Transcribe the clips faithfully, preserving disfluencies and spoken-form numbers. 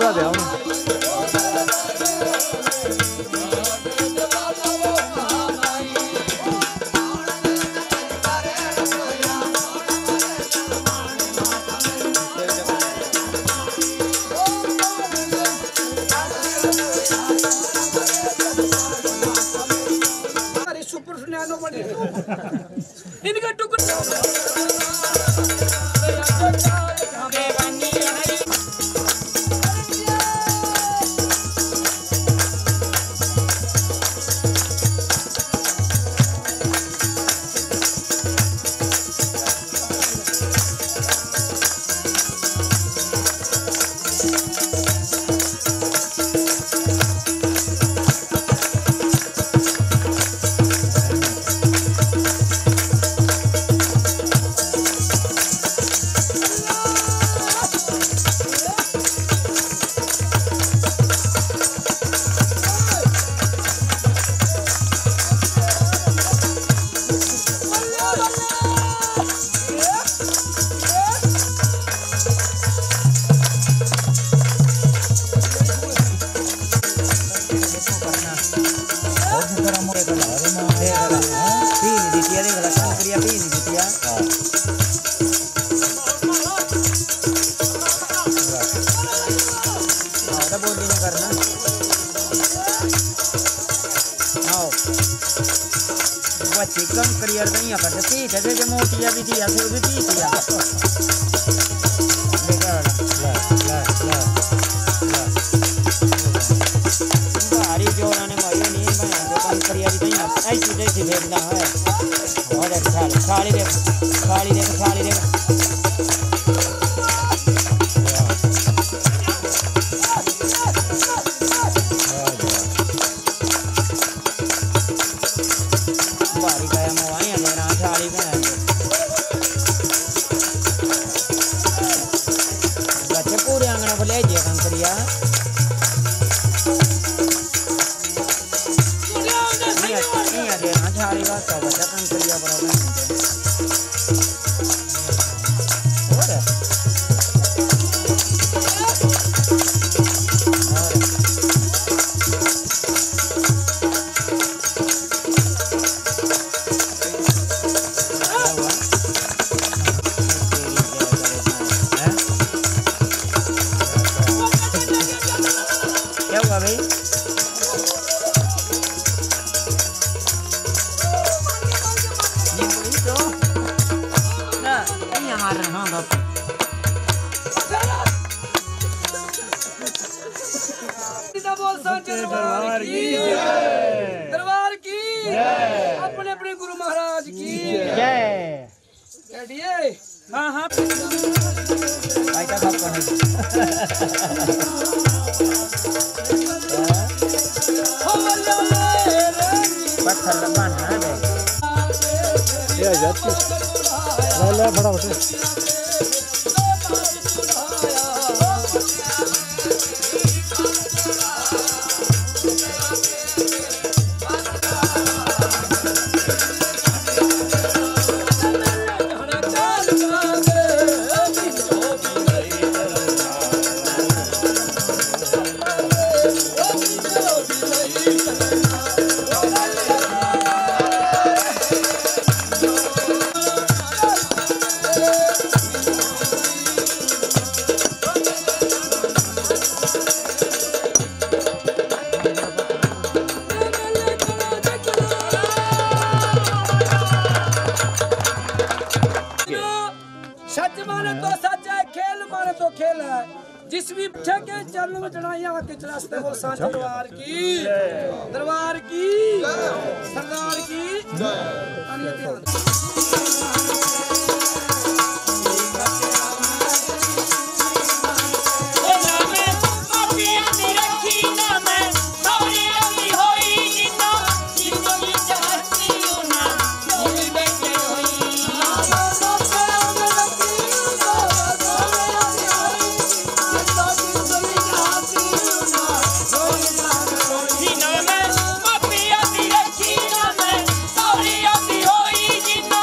समझा दिया इनका टुकड़ा चिकन करियर नहीं है पर ठीक है जे मोटिया भी दिया से भी पी दिया देखा ला ला ला भारी जो उन्होंने मारी नहीं बना तो कम करियर नहीं ऐसी जैसी भेजना है और अच्छा खाली देख खाली देख खाली देख दरबार की दरबार की अपने अपने गुरु महाराज की जय। हाँ हाँ पत्थर लगाना है ये जाती ले ले फटाफट जिस भी ठेके चरण में चढ़ाइया के चलाते वो सांच दरबार की दरबार की सरदार की Dino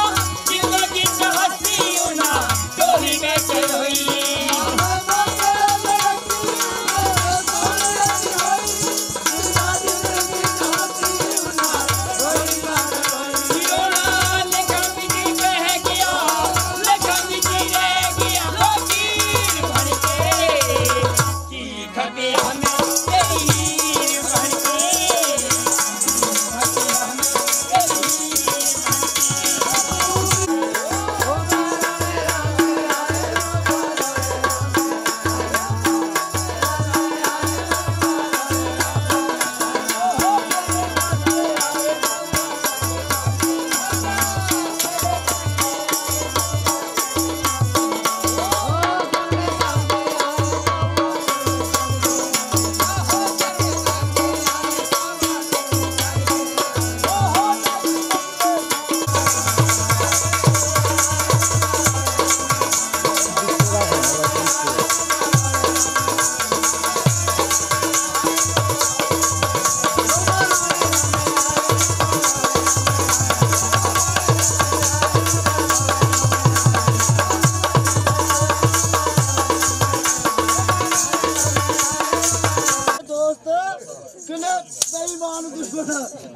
बेईमान दुश्मन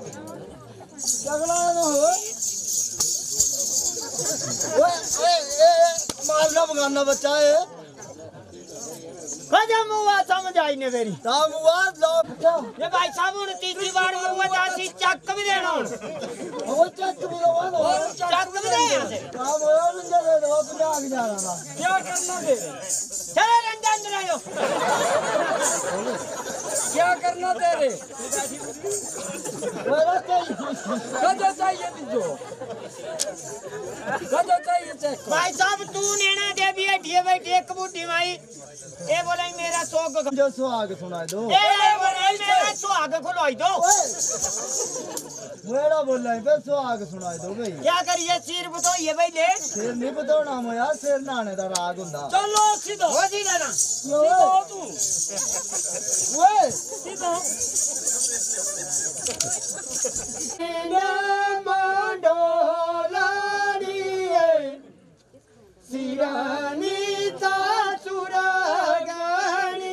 झगड़ा ना हो ओए ओए मारना भगाना बच्चा है कजा मुआ समझ आई ने मेरी ताम हुआ लो ये भाई साहब ने तीसरी बार मुआ दासी चक भी देना वो चक भी दवा दो चक भी दे यहां से ताम हुआ रंजा दे दो अपने आगे जा रहा था क्या करना दे चले रंजा अंदर आयो क्या करना तेरे मेरा चाहिए कदो चाहिए तुझको कदो चाहिए चेक भाई साहब तू नेना दे भी बैठी बैठी एक बूढ़ी माई ए बोले मेरा सोग जो सुहाग सुना दो ए बोले मेरा सुहाग खुलवाई दो मेरा बोल रहा है बस सुहाग सुना दो भाई क्या करिए सिर बताइए भाई ले सिर नहीं बताना मोया सिर नाने दा राग हुंदा चलो सीधो हो जी ना सीधो तू ओए सीधो मंडोलानी सिरानी ता सुरागानी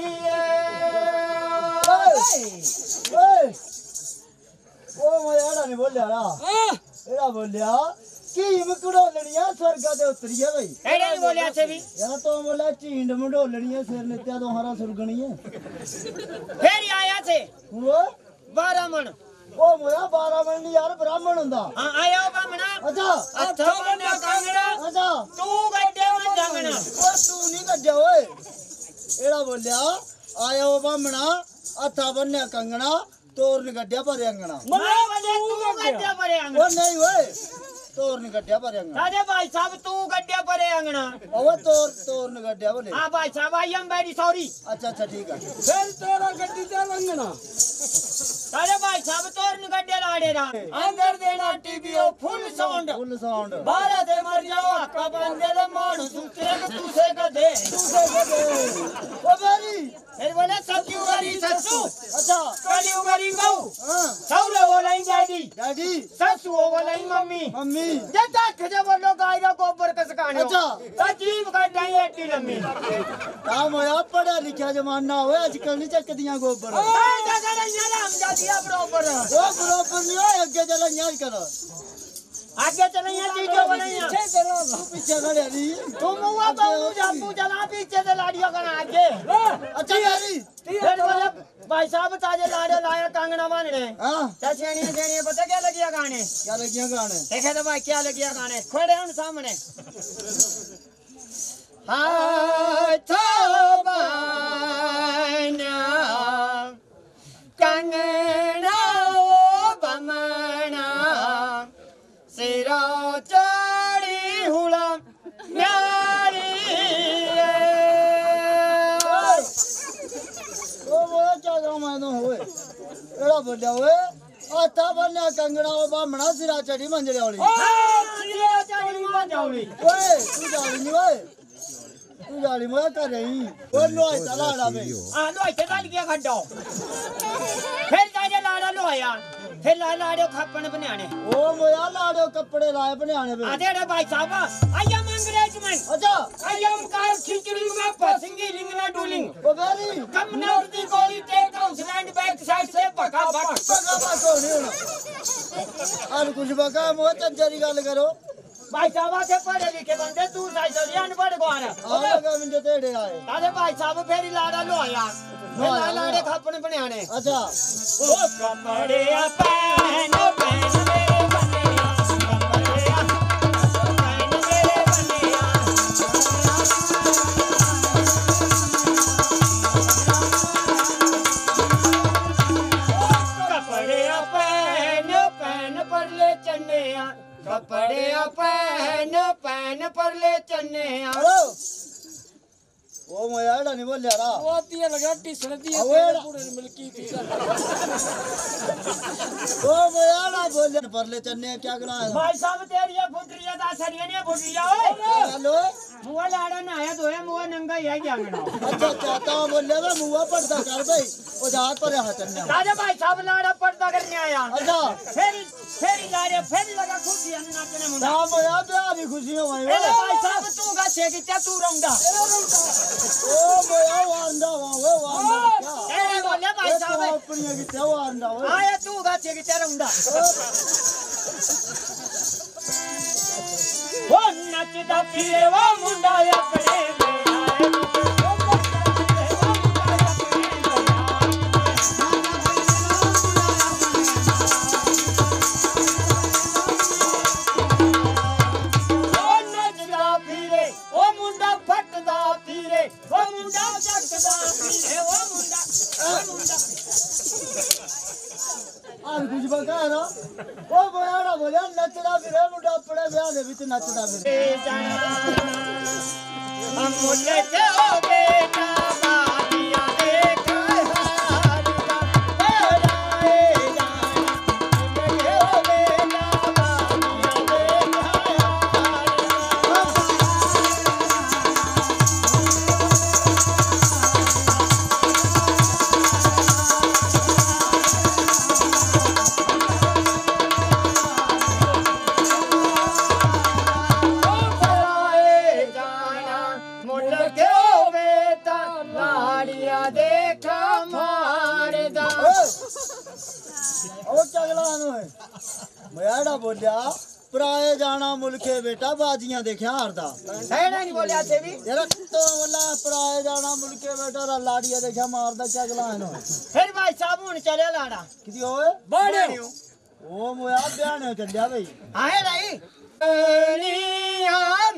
ओए ओ मोया नहीं बोलिया ना एड़ा बोलिया की मकड़ोलनिया स्वर्ग दे उतरिया भाई एड़ा नहीं बोलिया से भी यार तो बोला चींड मंडोलनिया सिर नित्या तो हरा सुरगणी है फिर आया से वो बारह मन ओ मोया बारह मन यार ब्राह्मण हुंदा हां आया बामना अच्छा अच्छा बन्या कांगड़ा अच्छा तू गड्डे में जागना ओ तू नहीं गड्डा ओए एड़ा बोलिया आया ओ बामना हथा बन्या कंगना तोरन गड्डा पर अंगना मैं बोले तू गड्डे पर ओ अंगना नहीं ओए तोरन गड्डा पर अंगना राजे भाई साहब तू गड्डे पर अंगना ओ तोर तोरन गड्डा बोले हां भाई साहब आई एम वेरी सॉरी अच्छा अच्छा ठीक है फिर तेरा गड्डी ते लंघना अरे भाई साहब तोरन गड्डे लाड़े रा अंदर देना टीवी ओ फुल साउंड फुल साउंड बारह से मर जाओ आका बंदे ले मानू सूत्रे को तुसे गधे दूसरे गड्डे ओ मेरी फिर बोले सच्ची उगरी ससु अच्छा कली उगरी गौ हां सौरे बोलाई डैडी डैडी ससु बोलाई मम्मी मम्मी जे तक जे बोलो गाय का गोबर कस काने अच्छा। अजीब गड्डाई एटी लम्मी काम होया पढ़ा लिखा जमाना होए आजकल नहीं चकदियां गोबर ए दादा राम जादिया बरोबर ओ बराबर नहीं होए आगे चला यार करो आगे चलैया चीजो बनैया पीछे तेरा पीछे खड़े नहीं तुम हुआ बाबू जापू चला पीछे से लाड़ियों का आगे अच्छा मेरी फिर बोले भाई साहब ताजे लाड़े लाया कांगना बांधने हां क्या छेड़ियां छेड़ियां पता क्या लगिया गाने क्या लगियां गाने देखे तो भाई क्या लगिया गाने खड़े उन सामने हाय तो बाना कंगना ओ बमना सिरा चढ़ी हुला न्यारी ओ वो क्या काम है तो होए एड़ा बोलिया ओए आता बन्या कंगना ओ बामणा सिरा चढ़ी मंजरे वाली सिरा चढ़ी मंजौली ओए तू जाली नहीं ओए तू जाली मोया कर रही ओ लोई चला आड़ा बे हां लोई ते डाल गया खड्डो फिर ताजे लाड़ा लोया फिर ला लाड़ो खपन बनाने ओ मोया लाड़ो कपड़े लाए बनाने पे आधे रे भाई साहब आई एम अंग्रेजमेंट अच्छा आई एम कार खिचड़ी में पसिंगी रिंगना डूलिंग ओ वेरी कम नॉट दी गोली take house land back side से पका बक बगा बको नहीं होना और कुछ बका मोया चंजरी गल करो भाई साहब आके पढ़े लिखे बंदे तू साइड से अनपढ़ गवार आवे का मिंटे तेड़े आए आधे भाई साहब फेरी लाड़ा लोया फिर ला लाड़े खपन बनाने अच्छा ओ कपड़े पहन पहन मेरे बनिया कपड़े पहन मेरे बनिया कपड़े पहन पहन पर ले चन्निया कपड़े पहन पहन पर ले चन्निया हेलो ओ मोया एड़ा नहीं बोलिया रा वो दिया लगा टीसर दिया अवेड़ा। पूरे मिलकी थी ओ मोया ना बोलिया पर ले चन्ने क्या करा है भाई साहब तेरी ये फुटरिया दा सरिया ने फुटरिया ओए हेलो मुआ लाड़ा ना आया तो है मुआ नंगा ही है जांगना अच्छा चाहता हूं बोले मैं मुआ पड़ता कर भाई ओ जात पर हाथ चन्ने राजा भाई साहब लाड़ा पर्दा करने आया अच्छा फिर फिर लाड़े फिर लगा खुशी नाचने मुंडा ना मोया प्यार की खुशी हो भाई ए भाई साहब तू का से कि क्या तू रंगा ओ मोया वांदा वा वो वांदा ए बोले भाई साहब अपनी की त्योहार ना हो आया तू गाचे की तेरा मुंडा वो नचदा फिरे वो मुंडा अपने कुछ बका है ना वो बयाना बोलिया नचदा फिरे मुंडा अपने ब्याह दे विच नचदा फिरे हम मुल्ले के ओ बेटा बादिया देखा हार का बड़ाए जाना मुल्ले के ओ बेटा बादिया देखा मारे दा ओ चगला नो बयाना बोलिया पराए जाना मुल्के बेटा बाजियां देखा हारदा है नहीं बोलिया थे भी यार तो बोला पराए जाना मुल्के बेटा लाड़िया देखा मारदा चगला नो फिर भाई साहब हुन चले लाड़ा किदी होए बड़े ओ मोया ब्याने चलिया भाई आए नहीं निया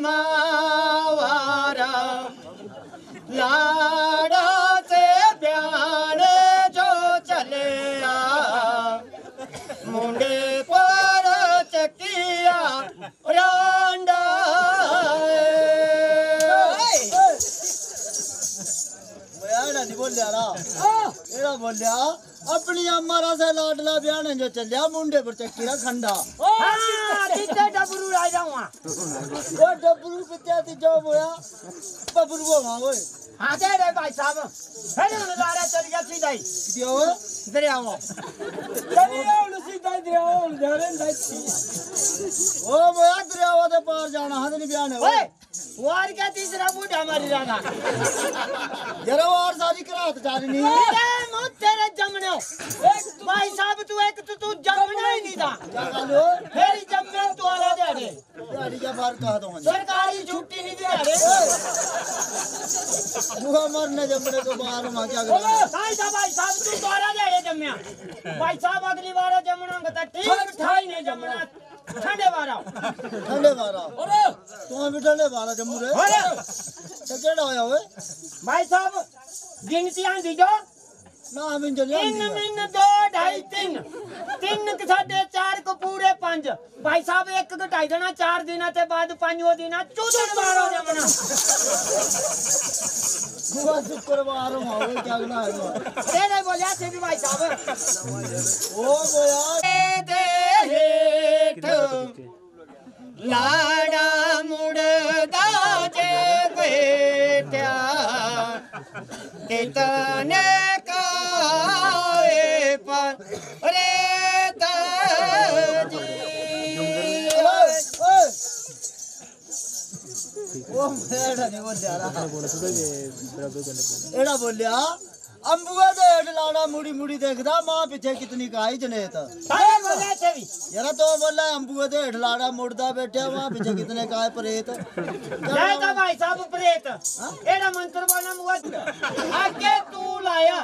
मावारा लाड़ा से ब्याने जो चले आ मुंडे पर चकिया रांडा बयाना नहीं बोलिया रा एड़ा बोलिया अपनी अम्मारा से लाडला ब्याने जो चलिया मुंडे पर चक्कीरा खंडा कितने डबरू आ जाऊँ ओ डबरू पित्या ती जो बोया बबरू वो वहाँ ओए हाँ दे रे भाई साहब फिर उन लारा चल गया सीधा ही किदी होए दरिया वो दरिया उन सीधा दरिया उन धरे नहीं ओ बोया दरियावा दे पार जाना हद नहीं ब्याने ओए वार क्या तीसरा बूढ़ा हमारी राना जरा वार सारी करात जारी नहीं तेरे मुँह तेरे जमने भाई साहब तू एक तो तू जमना ही नहीं था क्या कालो मेरी जमने तू आला दे रे गाड़ी का बार कहा तो सरकारी छुट्टी नहीं दे रे मुहा मरने जमने तो बाहर मां क्या कर भाई साहब भाई साहब तू तो आला दे रे जमया भाई साहब अगली बार जमना का ठीक ठाई नहीं जमना ठंडे बारा ठंडे बारा तू भी ठंडे बारा जम्मू रे तो केड़ा होया ओए भाई साहब गिनती आंदी जो ना हम चले तीन मिन दो ढाई तीन तीन के साढ़े चार को पूरे पांच भाई साहब एक को ढाई देना चार दिन ते बाद पांचो दिन चौदह बार हो जाना मुहा शुक्रवार हो ओए क्या गला है तेरे बोलिया थे भी भाई साहब ओ बोया दे हेठ लाड़ा मुड़दा जे बेटा कितने काए पर रे दाजी ओए ओ मेरा नहीं बोलिया रा एड़ा बोलिया अंबुआ दे हेठ लाड़ा मुड़ी मुड़ी देखदा मां पीछे कितनी काई जनेत सारे बोले थे भी यार तो बोला अंबुआ दे हेठ लाड़ा मुड़दा बैठा वहां पीछे कितने काय प्रेत जय दा भाई साहब प्रेत एड़ा मंत्र बोलना मुआ आके तू लाया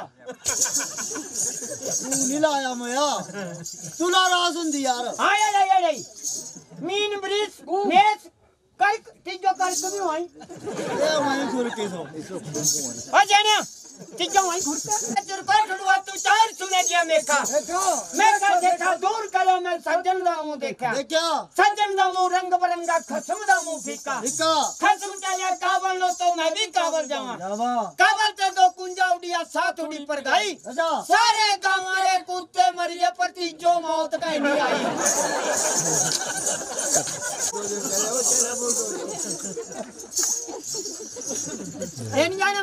तू नहीं लाया मोया तू ला रास हुंदी यार आया रे रे मीन ब्रिज नेस कर तीजो कर कभी होई ए वहीं सुर के सो ओ जानिया तीजो होई जर पर छुड़वा तू चार सुने दिया मेका देखो मेका देखा दूर करो मैं सज्जन दा मुंह देखा देखा सज्जन दा मुंह रंग बरंगा खसम दा मुंह फीका देखा खसम चलिया काबल लो तो मैं भी काबल जावा जावा काबल ते दो कुंजा उड़िया साथ उड़ी पर गई अच्छा सारे गांव वाले कुत्ते मरिए पर तीजो मौत का नहीं आई एन जाना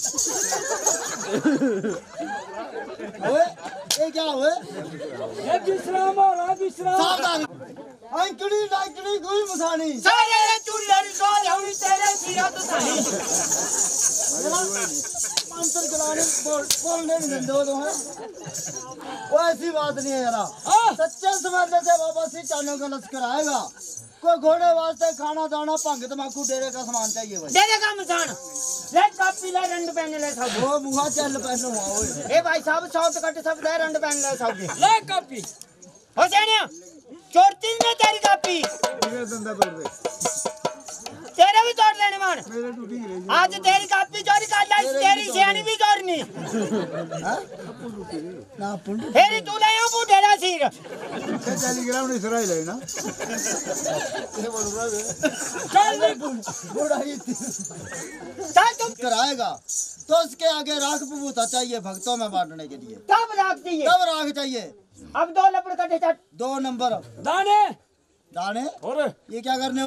ओए ये क्या हुए ये विश्राम हो रहा विश्राम सावधान अंकड़ी नाकड़ी कोई मसानी सारे चूल्हे री सो जाऊनी तेरे सिरा तो सानी मंत्र चलाने बोलने नहीं देते तो है वो ऐसी बात नहीं है यार सच्चे समझने से बाबा सी चानों का लश्कर आएगा कोई घोड़े वास्ते खाना दाना भंग तमाकू डेरे का सामान चाहिए भाई डेरे का मसान ले कापी ले रंड पेन ले सब वो मुहा चल पेन हुआ ओए ए भाई साहब शॉर्ट कट सब दे रंड पेन ले सब ले कापी हो जानिया चोरती में तेरी कापी मेरे धंधा कर दे तेरे भी तोड़ लेने मान मेरे टूटी गई आज तेरी कापी चोरी कर लाई तेरी सियानी भी चोरनी हां ना पुंडू फेरी तू ले आ बूढ़ेरा सिर टेलीग्राम नहीं सराई ले ना ये बोल रहा है चल बूढ़ा ही चल तुम कराएगा तो उसके आगे राख बबूता चाहिए भक्तों में बांटने के लिए कब राख चाहिए कब राख चाहिए अब दो लपड़ कटे चट दो नंबर दाने दाने और ये क्या करने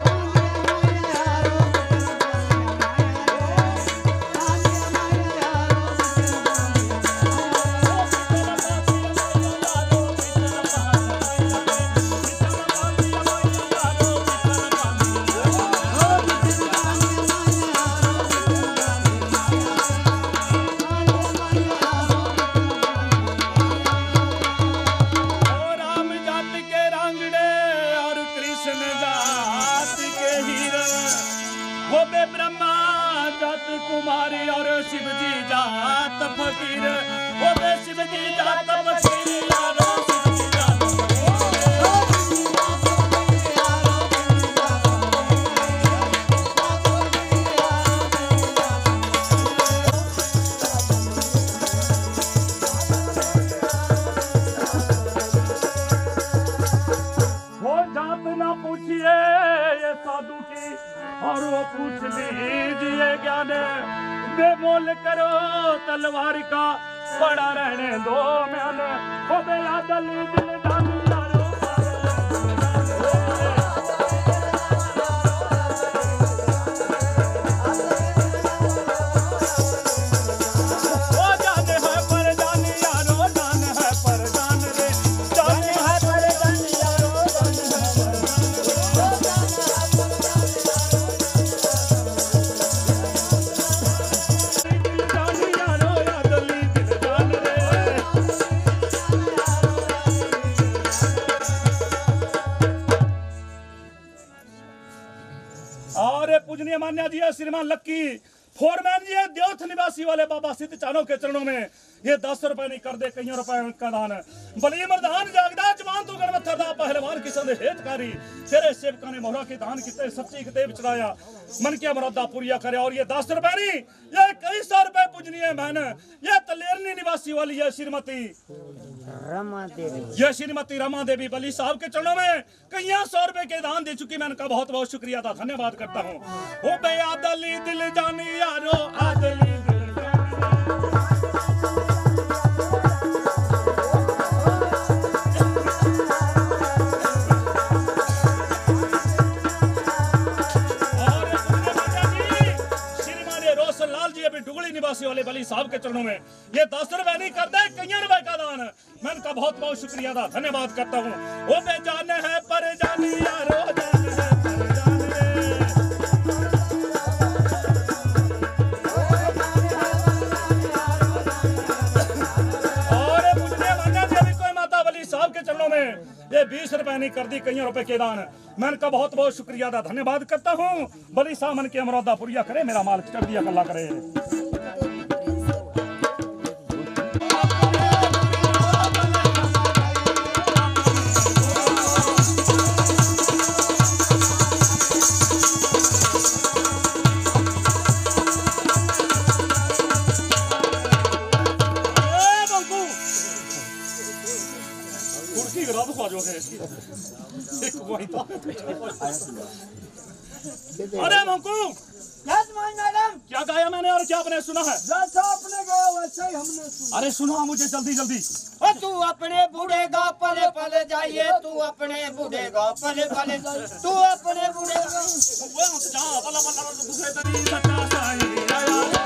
कुमारी और शिव जी जात फकीर ओ बे शिव जी जात फकीर यारो शिव जी जात वो जात ना पूछिए ये साधु की और वो पूछ लीजिए ज्ञान बेमोल करो तलवार का बड़ा रहने दो म्यान हो गया दली दिल डाली यारो ओ जान है पर जान यारो जान है पर जान रे जान है पर जान यारो जान है पर पूजनीय मान्या जी है श्रीमान लक्की फोरमैन जी है देवथ निवासी वाले बाबा सिद्ध चानों के चरणों में ये दस रुपए नहीं कर दे कईयों रुपए का दान बली मर्दान जागदा जवान तू कर मत्था दा पहलवान किसान दे हेतकारी तेरे सेवका ने मोहरा के दान किते सच्ची किते चढ़ाया मन के मुरादा पूरिया करे और ये दस रुपए नहीं ये कई सौ रुपए पूजनीय बहन ये तलेरनी निवासी वाली है श्रीमती रमा देवी ये श्रीमती रमा देवी बली साहब के चरणों में कई सौ रुपए के दान दे चुकी मैं इनका बहुत बहुत शुक्रिया था धन्यवाद करता हूँ ओ बे आदली दिल जानी यारो आदली दिल निवासी वाले बली साहब के चरणों में ये दस रुपए नहीं करते कई रुपए का दान मैं इनका बहुत बहुत शुक्रिया था धन्यवाद करता हूँ ओ बे जाने है पर जानी यारो जान है पर जान और मुझे मान्या देवी कोई माता बली साहब के चरणों में ये बीस रुपए नहीं कर दी कई रुपए के दान मैं इनका बहुत बहुत शुक्रिया था धन्यवाद करता हूँ बली साहब मन के मुरादा पूरिया करे मेरा माल चढ़ दिया कल्ला करे अरे मंकू मैडम क्या गाया मैंने और क्या आपने सुना है जैसा आपने गाया वैसा ही हमने सुना अरे सुनो मुझे जल्दी जल्दी ओ तू अपने बूढ़े गा पले पले जाइए तू अपने बूढ़े गा पले पले तू अपने बूढ़े गा जा वाला वाला दूसरे तरी सच्चा साईं आया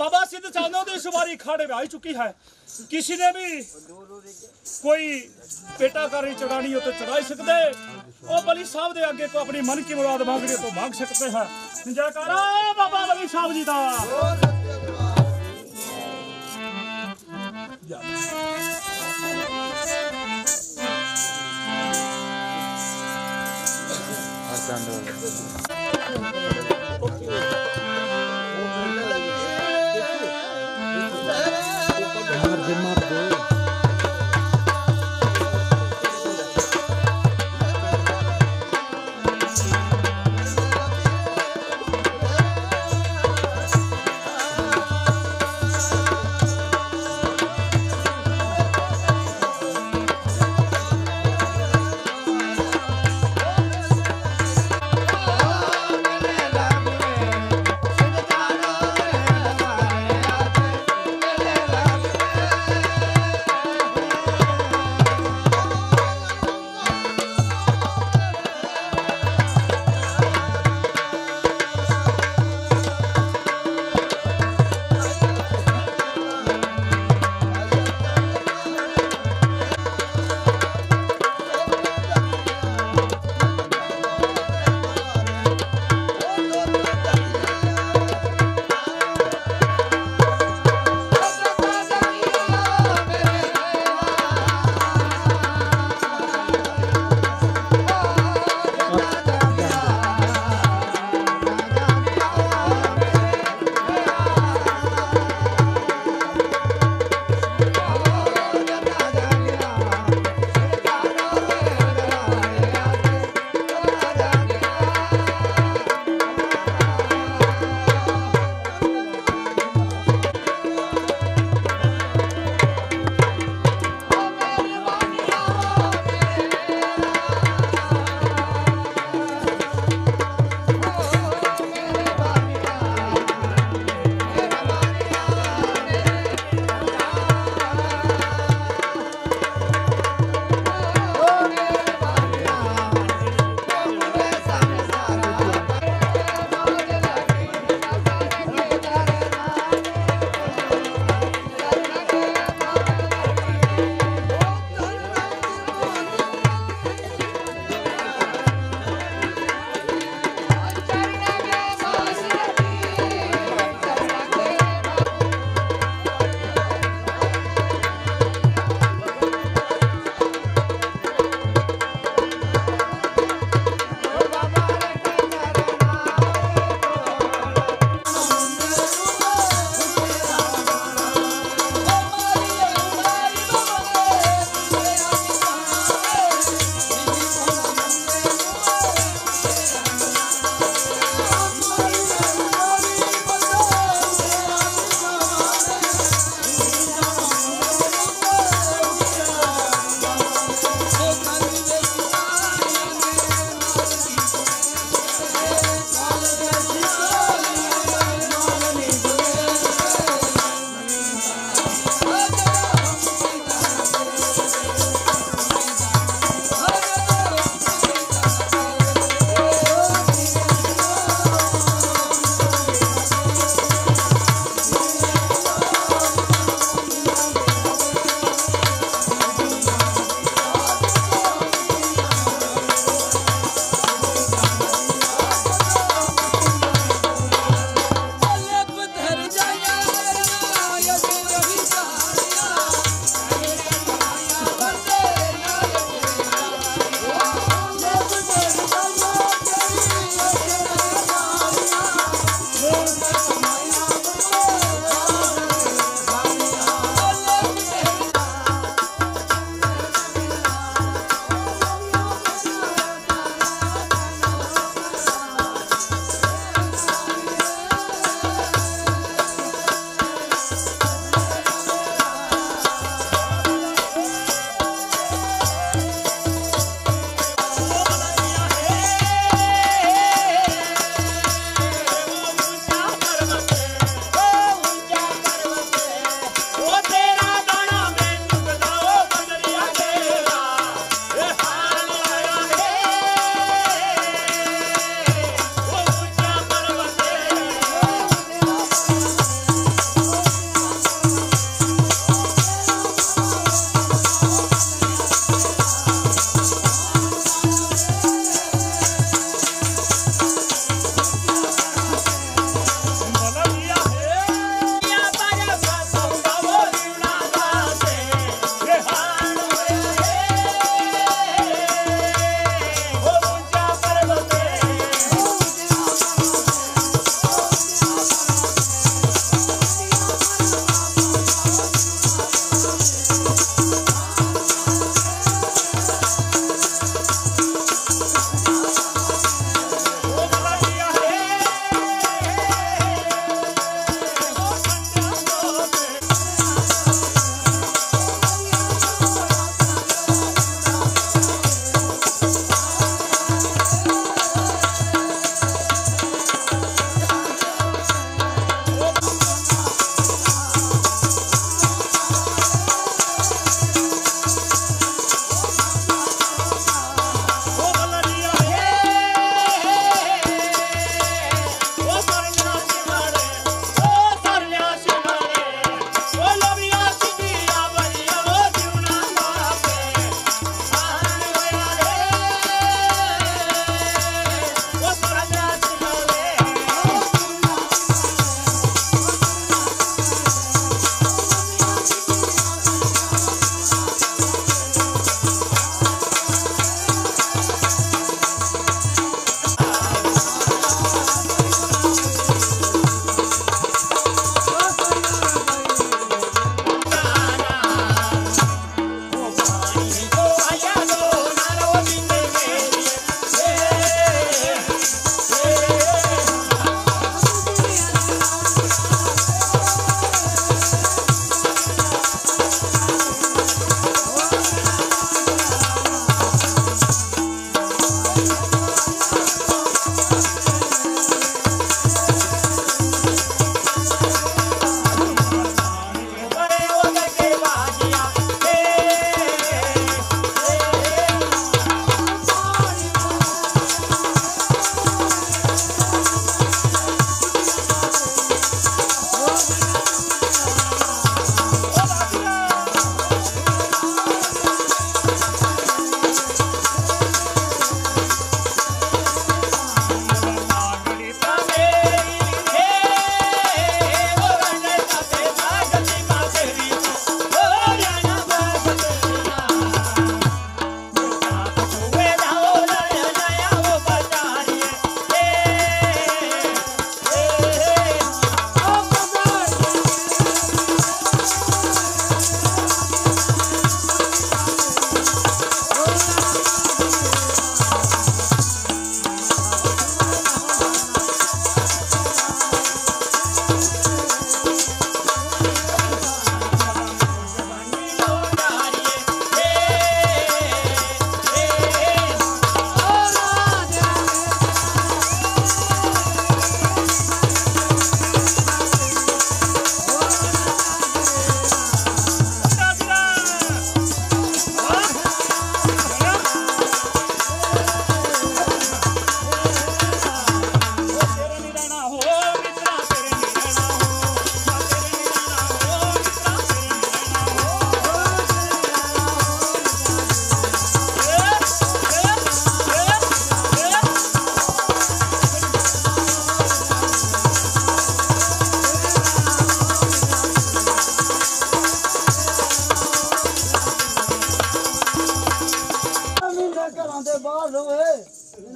बाबा सिद्ध चांदों की सवारी खाड़े में आ चुकी है। किसी ने भी कोई पेटा कारी चढ़ानी हो तो चढ़ा सकते, और बली साहब दे आगे को अपनी मन की मुराद मांगनी तो मांग सकते हैं। जयकारा बाबा बली साहब जी का।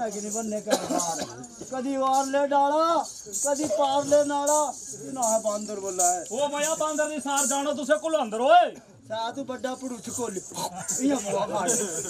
लगी नहीं बनने का बार कदी वार ले डाला कदी पार ले नाला ना है बांदर बोला है ओ मया बांदर दी सार जानो तुसे कुल अंदर ओए साधु बड़ा पुरुष को ये मुआ मार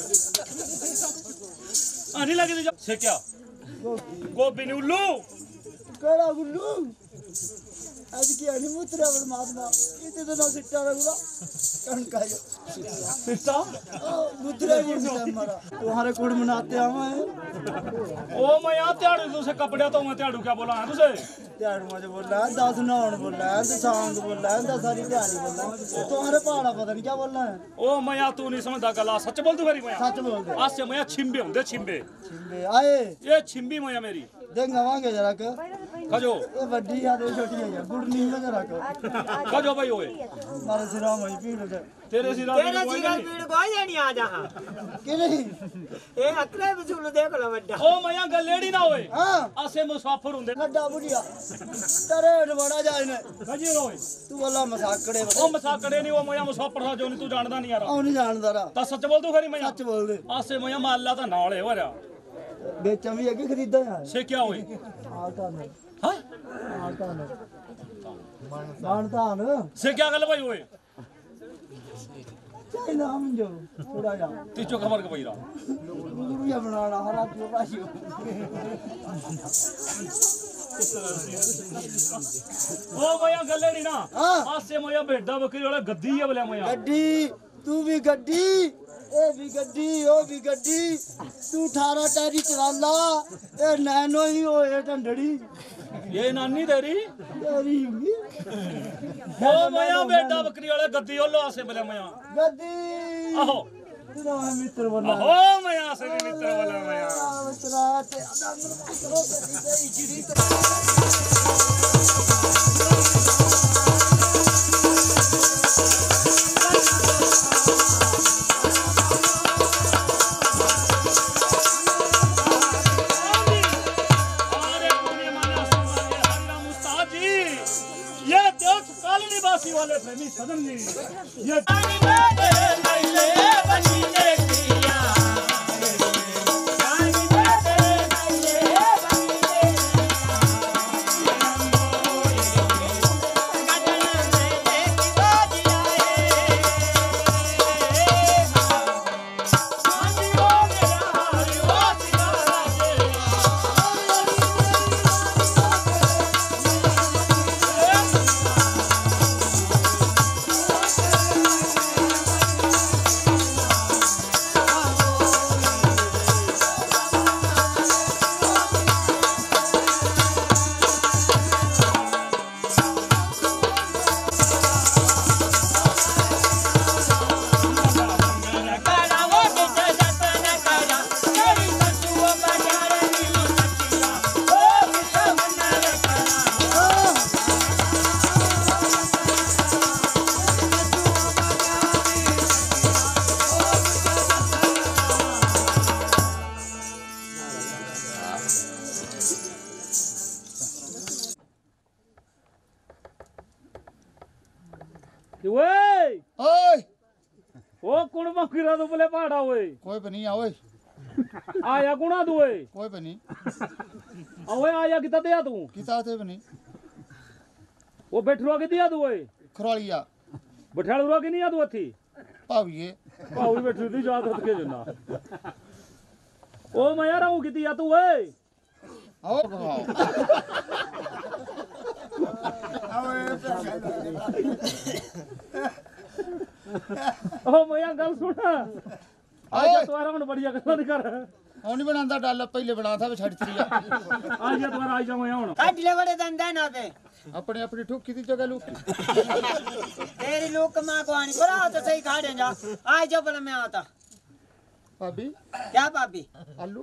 आनी लगी दी से क्या गोभी नी उल्लू कड़ा गुल्लू आज की अनी मुत्रा परमात्मा इतने तो ना सिट्टा रखूंगा कणका जो सिस्टा मुत्रा ही नहीं हमारा तुम्हारे कुड़ मनाते हम ओ मया त्याड़ू तुसे कपड़े तो मैं त्याड़ू क्या बोला है तुसे त्याड़ मुझे बोल रहा है दस नौन बोल रहा है दस सांग बोल रहा है दस सारी दिहाड़ी बोल रहा है तुम्हारे पहाड़ा पता नहीं क्या बोल रहा है ओ मया तू नहीं समझदा गला सच बोल तू मेरी मया सच बोल दे आज से मया छिंबे होंदे छिंबे छिंबे आए ये छिंबी मया मेरी देंगा वांगे जरा के खजो ये बड्डी याद है छोटी है गुड़ नहीं है जरा के खजो भाई ओए मारे सिरा में पीड़ दे तेरे सिरा तेरे सिरा पीड़ कोई देनी आ जा कि नहीं ए अकले वसूल देख लो बड्डा ओ मया गलेड़ी ना होए हां आसे मुसाफिर होंदे लड्डा बुढ़िया तेरे बड़ा जाए ने खजी रोए तू बोला मसाकड़े ओ मसाकड़े नहीं ओ मया मुसाफिर दा जो नहीं तू जानदा नहीं यार ओ नहीं जानदा रा ता सच बोल तू फेरी मया सच बोल दे आसे मया माला ता नाल है वरा बेचा भी है कि खरीदा है से क्या होए आता नहीं हां आता नहीं मानता न से क्या गल भाई ओए चाहे नाम जो थोड़ा जा तीचो खबर के भईरा गुरुया बनाना हरा क्यों पासी ओ मया गलेड़ी ना हां आसे मया भेडा बकरी वाला गद्दी है बोले मया गड्डी तू भी गड्डी ए भी गड्डी ओ भी गड्डी तू अठारह टायरी चला ला ए नैनो ही हो ए ढंडड़ी ये नानी तेरी तेरी होगी ओ मया भेडा बकरी वाला गद्दी ओ लो आसे बोले मया गड्डी आहो तेरा मित्र बोला आहो मया से भी मित्र बोले मया मित्रा ते अदंग करो गड्डी चिड़ी वाले प्रेमी सदन जी ये ओए ओए ओ कुण मखिरा तो बोले पहाड़ा ओए कोई भी नहीं आओए आया कुणा तू ओए कोई भी नहीं ओए आया किता दिया तू किता थे भी नहीं वो बैठरुआ के दिया तू ओए खरवालिया बैठालुआ के नहीं आ तू अथी भाविए पाऊ बैठू थी जात हट के जना ओ मैं यार हूं किती आ तू ओए आओ आओ ओ मैं गल सुन आजा तुम्हारा मन बढ़िया गल्ला नहीं कर ਹੁਣ ਨਹੀਂ ਬਣਾਉਂਦਾ ਡਾਲ ਪਹਿਲੇ ਬਣਾਤਾ ਵੇ ਛੱਡ ਤਰੀ आजा तुम्हारा आजा मैं ਹੁਣ ਕੱਢ ਲੈ ਬੜੇ ਦੰਦਾ ਨਾ ਤੇ अपनी अपनी ठोकी दी जगह लूट तेरी लोक मां को आनी बड़ा तो सही खाड़े जा आज जो बोले मैं आता भाभी क्या भाभी आलू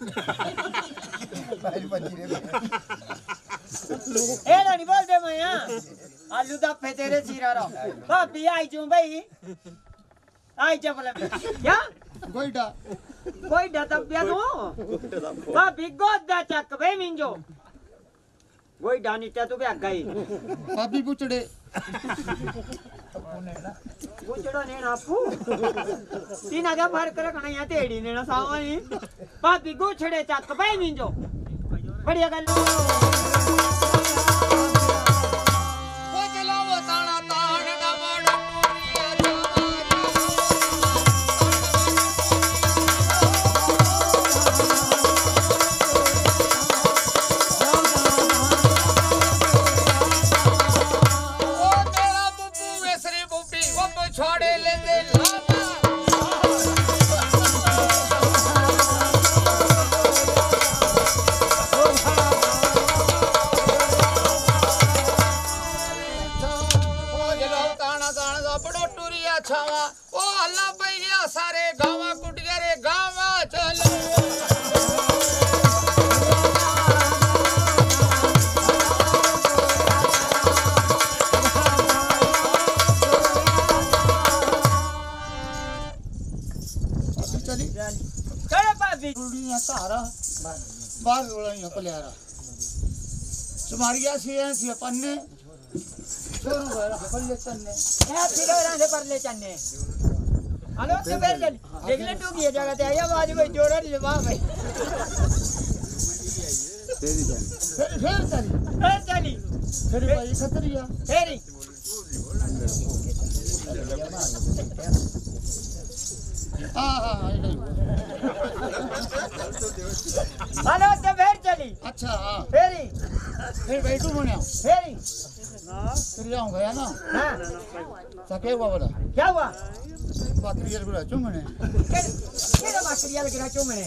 ए नहीं बोल दे मैं आलू दा फे तेरे जीरा रो भाभी आई जू भाई आई जो बोले क्या गोईडा कोई डा तबिया दो भाभी गोदा चक बे मिंजो कोई डानी ता तू भी आ गई भाभी बुचड़े गुचड़ो ने आपू तीन आगे फर्क रखना या तेड़ी ने सावनी भाभी गुछड़े चक भाई मिंजो बढ़िया गल बाहर रोला पलियारा तुम्हारिया सी सी पन्ने छोरू गया पल्ले चन्ने ए फिरोरा से परले चन्ने हेलो ते फिर चल देख ले तू की जगह ते आया आवाज भाई जोड़ा दी वाह भाई फेरी चली फेर चली फिर चली फिर भाई खतरिया फेरी हां हां हेलो ते फिर चली अच्छा हां फेरी फिर बैठू मोनिया फेरी फिर जाऊं गया ना हां सके हुआ बोला क्या हुआ बाकरी गुड़ा चुमने केड़ा बाकरी लग चुमने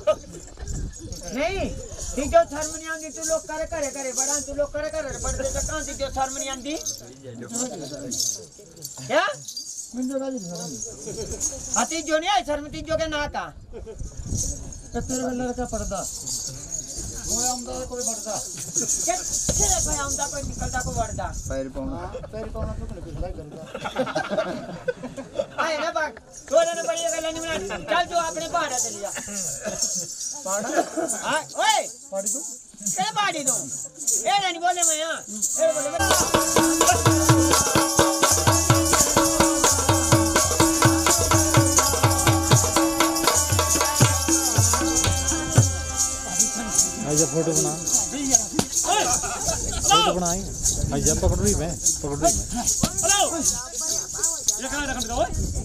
नहीं तीजो शर्म नहीं आंदी तू लोग करे करे करे बड़ा तू लोग करे करे बड़े से कहां तीजो शर्म नहीं आंदी क्या मिंजो गाली शर्म आती जो नहीं आई शर्म तीजो के ना का तेरे में लड़का पर्दा कोई आमदा कोई पर्दा के केड़ा कोई आमदा कोई निकलता को वर्दा पैर पाउना पैर पाउना तो कुछ नहीं करता आए ना बाग तोरे ने बढ़िया गल नहीं बना चल जो अपने पहाड़ा चली जा पहाड़ा हां ओए पहाड़ी तू केड़ा पहाड़ी तू ए नहीं बोले मैं हां ए बोले आजा फोटो बना फोटो बनाई आजा पकड़ रही मैं पकड़ रही मैं हेलो ये कहां रखन दो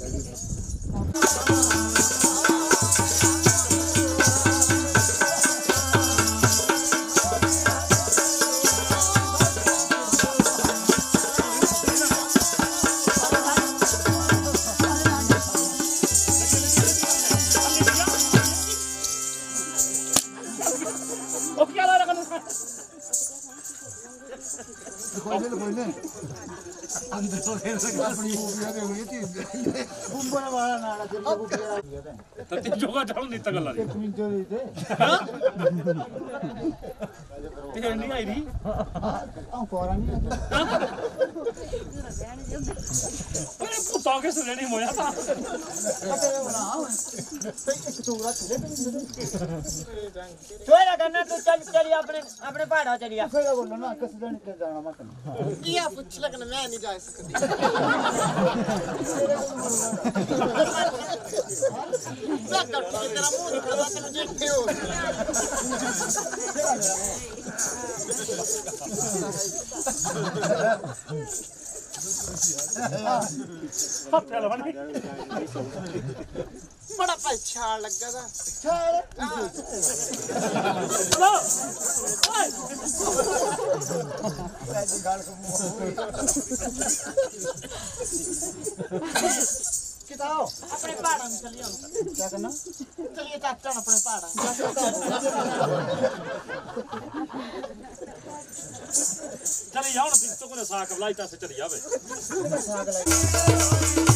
ओ क्या ला रखन कोई कोई अंदर तो खेल सकता अपनी मूवियां दे हुई थी कुंबरा वाला नाड़ा तेरे को किया तो तीन जोगा चल नहीं तगल ला मिंजो दी थे ये नहीं आई री आ कोरा नहीं अरे पुता के से लेनी मोया था तेरे बना एक टुकड़ा चले तोरा करना तू चल चली अपने अपने पहाड़ा चली जा फिर बोलना ना किस दिन के जाना मत ये पूछ लगना मैं नहीं जा सकती तेरा मुंह दिखा के मुझे क्यों चलो बन बड़ा अच्छा लगा था किताओ अपने पहाड़ा में चलिए क्या करना चलिए चाचा अपने पहाड़ा चल जाओ ना तो को साग लाई ता से चली जावे साग लाई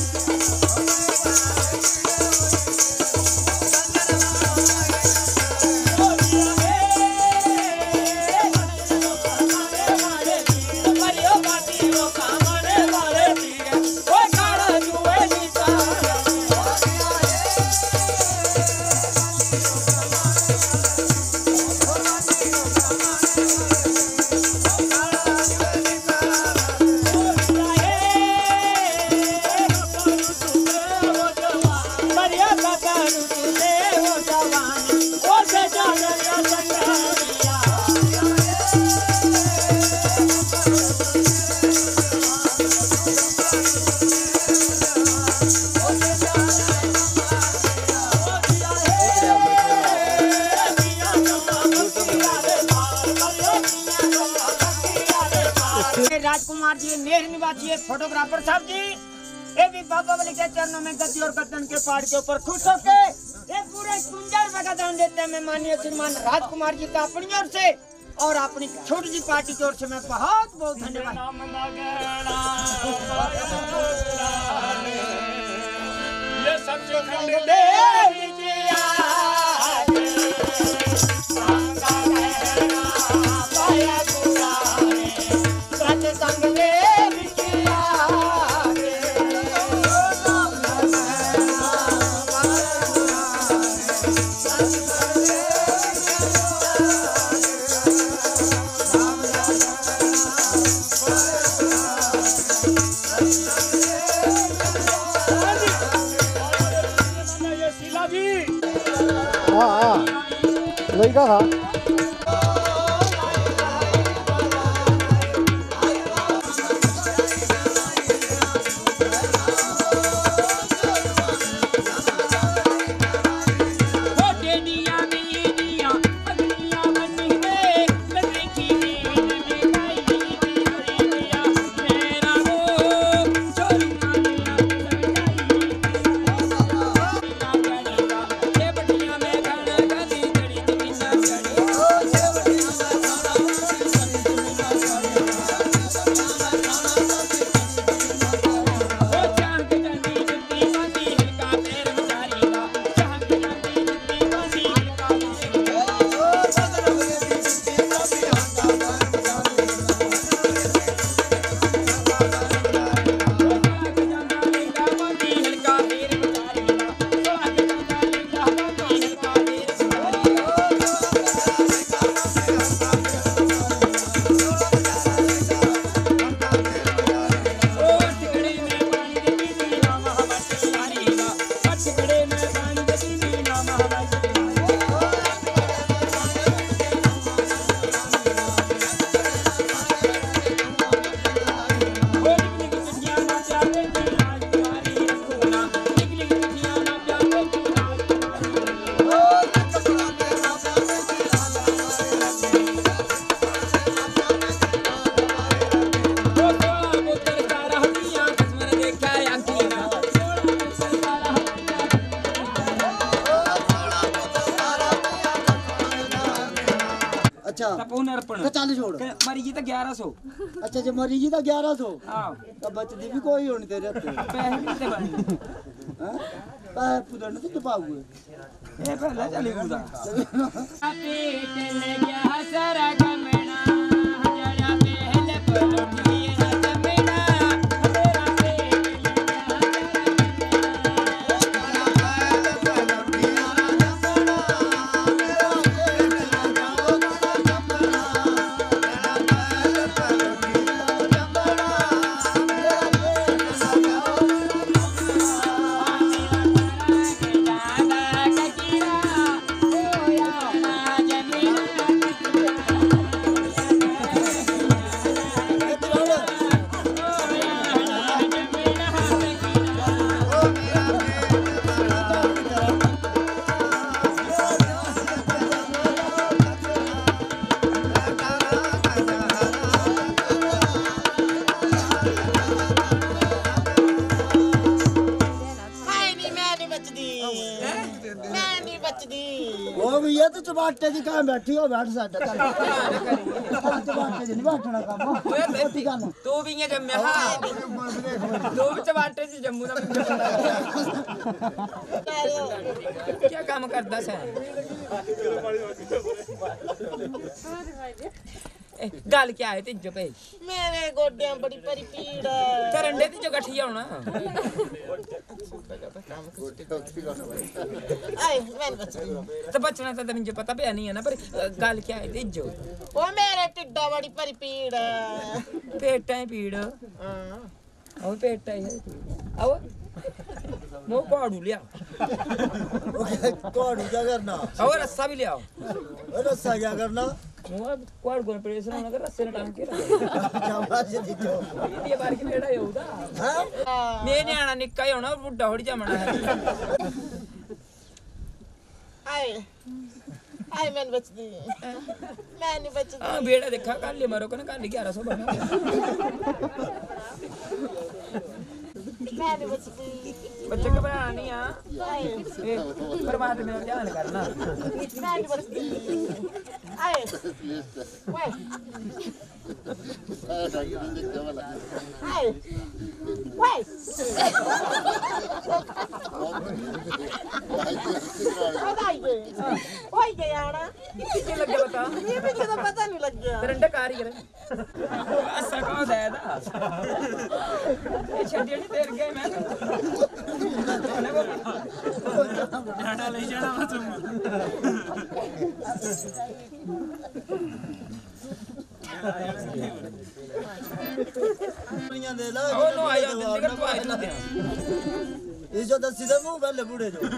निवासी फोटोग्राफर साहब जी, ये भी बाबा बलि के चरणों में गद्दी और गर्दन के पहाड़ के ऊपर खुश होके ये पूरे इक्यावन रुपए का दान देते हैं। मैं माननीय श्रीमान राजकुमार जी का अपनी ओर से और अपनी छोटी सी पार्टी की ओर से मैं बहुत बहुत धन्यवाद। ये सच वही का था। अच्छा तपोन अर्पण तो चालीस छोड़ मरी जी तो ग्यारह सौ। अच्छा जो मरी जी तो ग्यारह सौ हाँ तो बचती भी कोई होनी तेरे हत्थे पैसे नहीं ते बने पैसे पुदन तो चुपाओगे ये पहले चली गुदा पेट ले गया सारा गमना जड़ा पहले पलटी ना जमना मेरा पेट ले वो भी ये तो चबाटे जी कहाँ बैठी हो बैठ साडे कर चबाटे जी नहीं बैठना काम रोटी खाना तू भी ये जम्मे हां तू भी चबाटे जी जम्मू दा क्या काम करदा सै गल क्या है तिजो भाई मेरे गोड्डियां बड़ी बड़ी पीड़ है करंडे तिजो गठिया होना आए मैं बचती तो बचना तो मुझे पता भी नहीं है ना पर गल क्या है तिजो ओ मेरे टिड्डा बड़ी बड़ी पीड़ है पेटा ही पीड़ हां आओ पेटा ही है आओ मो कोड़ू लिया कौन क्या करना आओ रस्सा भी लियाओ रस्सा क्या करना मो कोड़ को ऑपरेशन होना कर रस्से ने टांग के शाबाश जी जो ये बार की बेड़ा होऊदा हां मैं न्याणा निक्का ही होना बुड्ढा होड़ी जमना है आए आए मैं बचती मैं नहीं बचती हां बेड़ा देखा कर ले मारो कने कर ले ग्यारह सौ बना मैं नहीं बचती बच्चे घबराना नहीं हां बर्बाद में ध्यान करना मैं नहीं बचती आए वे आए वे बताइए ओए गया ना कितने लगे बता ये भी तो पता नहीं लग गया करंट कार ही करे ऐसा कौन है दा ये छड्डी नहीं देर गए मैं डाड़ा ले जाना मत दुनिया दे ला ओ नो आया दिन कर तू आया दे ये जो दस सीधे मुंह पहले बूढ़े जो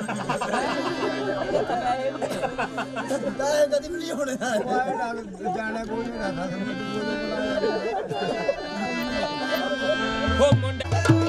ताए कदी भी नहीं होने आए जाने कोई नहीं रहा वो मुंडा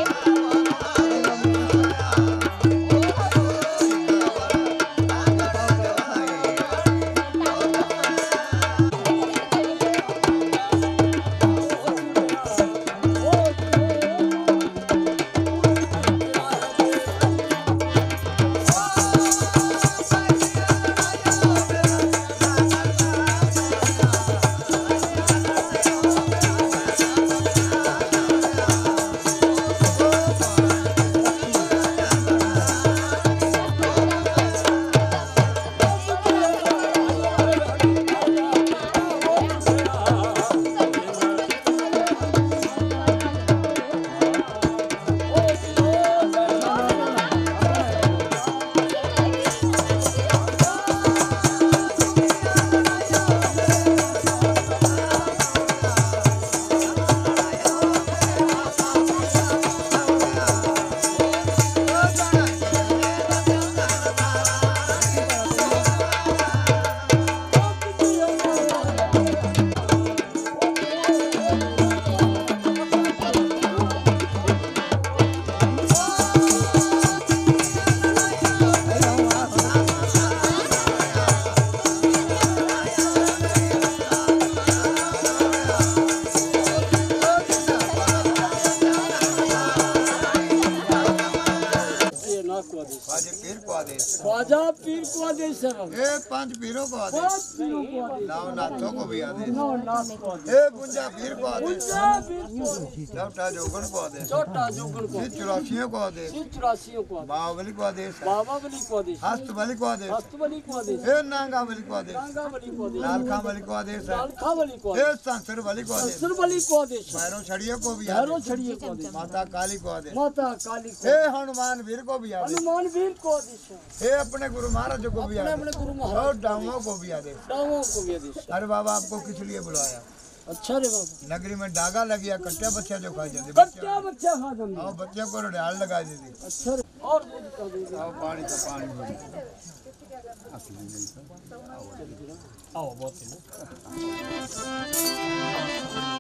ख्वाजा पीर को आदेश है ए पांच पीरों को आदेश पांच पीरों को आदेश नौ नाथों को भी आदेश नौ नाथ को आदेश ए गुंजा पीर को आदेश गुंजा पीर को आदेश चौटा जोगन को आदेश छोटा जोगन को सिद्ध चौरासियों को आदेश सिद्ध चौरासियों को आदेश बावली को आदेश बाबा बली को आदेश हस्त बलि को आदेश हस्त बली को आदेश ए नांगा बलि को आदेश गंगा बली को आदेश लालखा बलि को आदेश है लालखा बली को ए आदेश सांसर बलि को आदेश ससुर बली को आदेश भैरव छड़ियों को भी भैरव आदेश छड़िए को आदेश माता काली को आदेश माता काली को ए हनुमान वीर को भी आदेश हनुमान वीर को आदेश है ए अपने गुरु महाराज को भी अपने आदेश अपने गुरु महाराज और डाउनों को भी आदेश डावों को भी आदेश अरे बाबा आपको किस लिए बुलाया अच्छा रे बाबा नगरी में डागा लग गया कट्टे बच्चे जो खाई जाते बच्चा बच्चा खा जल्दी और बच्चे को डाल लगा देती अच्छा रे और दूध का दे दे आओ पानी का पानी आओ बहुत